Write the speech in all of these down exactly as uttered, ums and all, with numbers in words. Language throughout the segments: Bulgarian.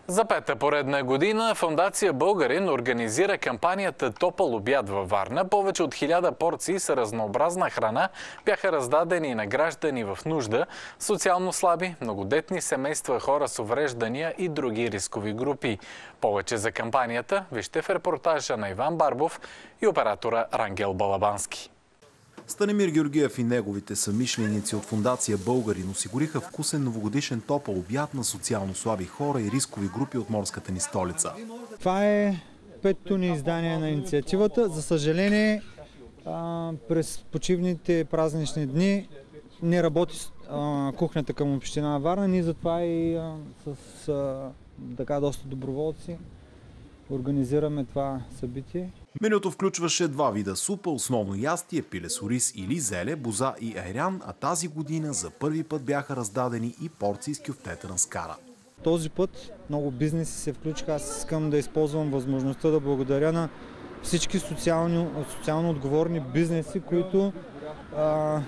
За пета поредна година Фондация Българин организира кампанията Топъл обяд във Варна. Повече от хиляда порции с разнообразна храна бяха раздадени на граждани в нужда, социално слаби, многодетни семейства, хора с увреждания и други рискови групи. Повече за кампанията вижте в репортажа на Иван Барбов и оператора Рангел Балабански. Станимир Георгиев и неговите съмишленици от Фондация Българин осигуриха вкусен новогодишен топъл обяд на социално слаби хора и рискови групи от морската ни столица. Това е петото ни издание на инициативата. За съжаление, през почивните празнични дни не работи кухнята към община Варна. Ние затова и с така доста доброволци организираме това събитие. Менюто включваше два вида супа, основно ястие, пиле рис или зеле, боза и айран, а тази година за първи път бяха раздадени и порции с кюфтета на скара. Този път много бизнеси се включиха. Аз искам да използвам възможността да благодаря на всички социални, социално отговорни бизнеси, които а,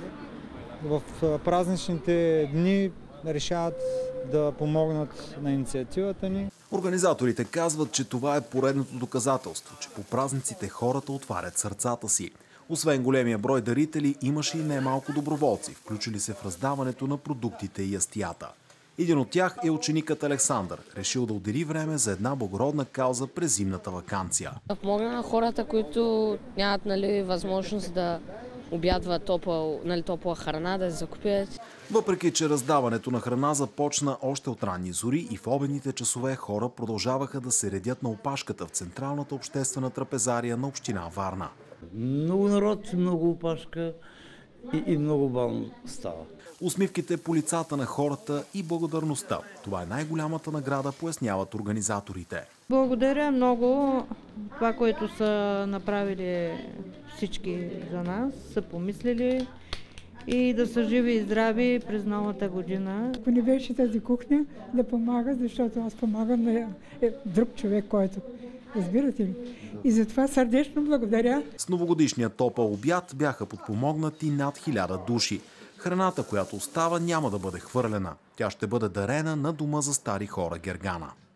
в празничните дни решават да помогнат на инициативата ни. Организаторите казват, че това е поредното доказателство, че по празниците хората отварят сърцата си. Освен големия брой дарители, имаше и немалко доброволци, включили се в раздаването на продуктите и ястията. Един от тях е ученикът Александър, решил да отдели време за една благородна кауза през зимната ваканция. Да помогна на хората, които нямат, нали, възможност да обядват топъл, нали, топла храна, да се закупят. Въпреки че раздаването на храна започна още от ранни зори и в обедните часове, хора продължаваха да се редят на опашката в централната обществена трапезария на община Варна. Много народ, много опашка и, и много бавно става. Усмивките по лицата на хората и благодарността. Това е най-голямата награда, поясняват организаторите. Благодаря много. Това, което са направили всички за нас, са помислили и да са живи и здрави през новата година. Ако не беше тази кухня да помага, защото аз помагам на друг човек, който, разбирате ли? И затова сърдечно благодаря. С новогодишния топъл обяд бяха подпомогнати над хиляда души. Храната, която остава, няма да бъде хвърлена. Тя ще бъде дарена на Дома за стари хора Гергана.